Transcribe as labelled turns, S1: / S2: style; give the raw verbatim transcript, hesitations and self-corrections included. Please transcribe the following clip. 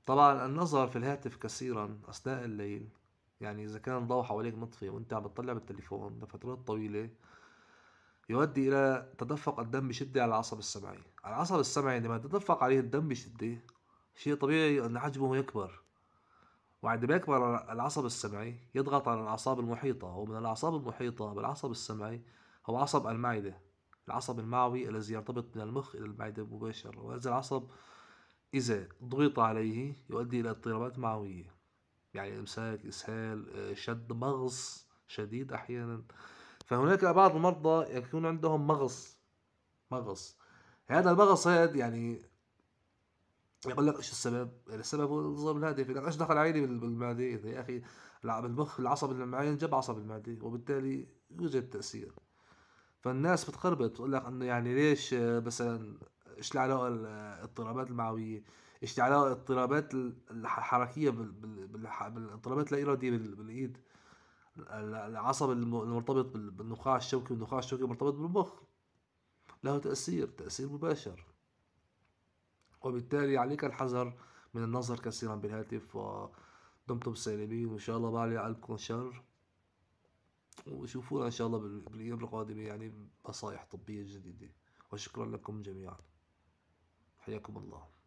S1: طبعا النظر في الهاتف كثيرا أثناء الليل، يعني إذا كان الضوء حواليك مطفي وأنت عم بتطلع بالتليفون لفترات طويلة، يؤدي إلى تدفق الدم بشدة على العصب السمعي. العصب السمعي عندما يتدفق عليه الدم بشدة، شيء طبيعي أن حجمه يكبر، وعندما يكبر العصب السمعي يضغط على الأعصاب المحيطة، ومن الأعصاب المحيطة بالعصب السمعي هو عصب المعدة، العصب المعوي الذي يرتبط من المخ إلى المعدة مباشرة. وهذا العصب إذا ضغط عليه يؤدي إلى اضطرابات معوية، يعني إمساك، إسهال، آه، شد مغص شديد أحيانا. فهناك بعض المرضى يكون عندهم مغص مغص هذا المغص هذا يعني يقول لك ايش السبب؟ يعني السبب هو النظام الهادئ. يقول لك ايش دخل عيني بال- بالمعده؟ يا اخي الع- بالمخ العصب المعين جاب عصب المعده، وبالتالي يوجد تاثير. فالناس بتخربط بتقول لك انه يعني ليش آه، مثلا ايش العلاقه ال- الاضطرابات المعويه، ايش العلاقه الاضطرابات ال- الح- الحركيه بال- بال- بالح- بالاضطرابات اللا اراديه بال- بالايد. ال- العصب الم- المرتبط بال- بالنخاع الشوكي، والنخاع الشوكي مرتبط بالمخ، له تأثير تأثير مباشر. وبالتالي عليك الحذر من النظر كثيرا بالهاتف. ودمتم سالمين، وإن شاء الله ما علي قلبكم شر، وشوفونا إن شاء الله بال- بالأيام القادمة يعني بنصائح طبية جديدة. وشكرا لكم جميعا، حياكم الله.